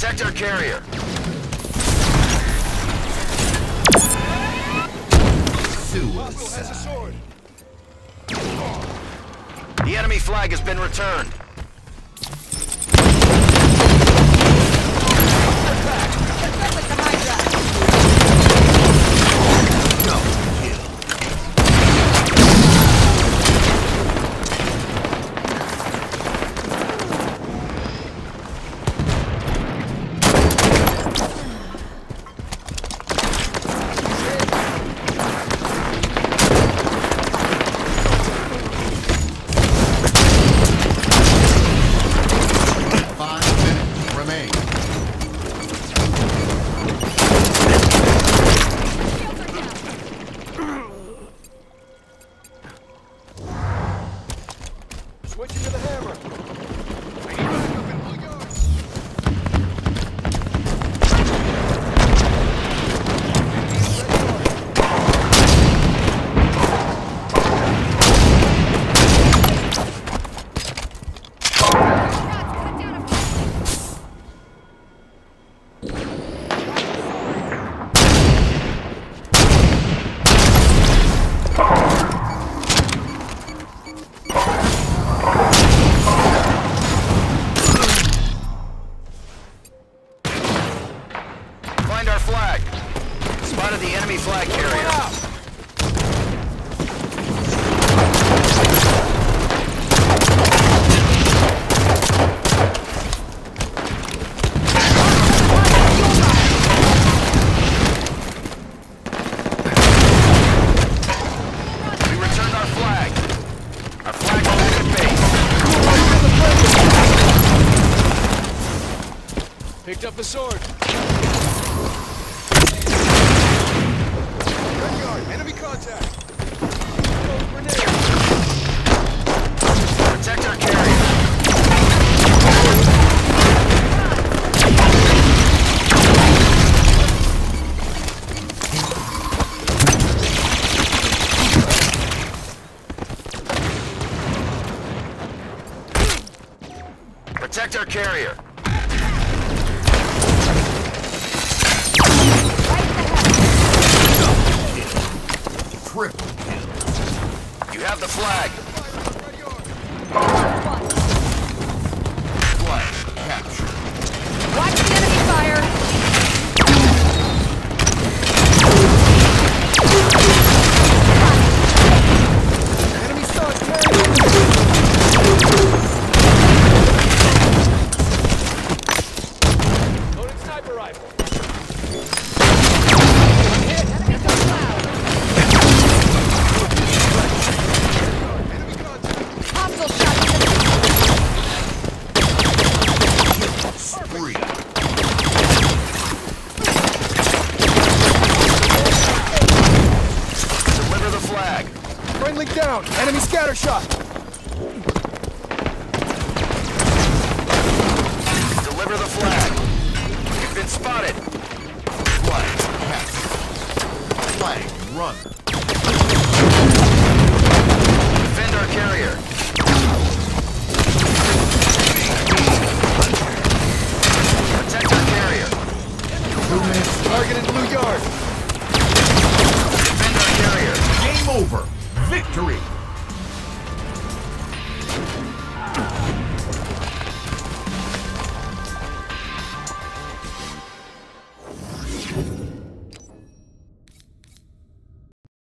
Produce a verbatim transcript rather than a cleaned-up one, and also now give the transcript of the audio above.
Protect our carrier. Suicide. The enemy flag has been returned. Switching to the hammer. I need backup in full yards. Find our flag. Spotted the enemy flag carrier. We returned our flag. Our flag is at base. Picked up a sword. Enemy contact! Protect our carrier. Protect our carrier. Triple kill. You have the flag. Flag captured. Watch the enemy fire! Enemy start loaded sniper rifle. Hit! Enemy go loud! Hostile shot! Spree. Deliver the flag. Friendly down. Enemy scatter shot. Deliver the flag. You've been spotted. Flag captured. Flag runner.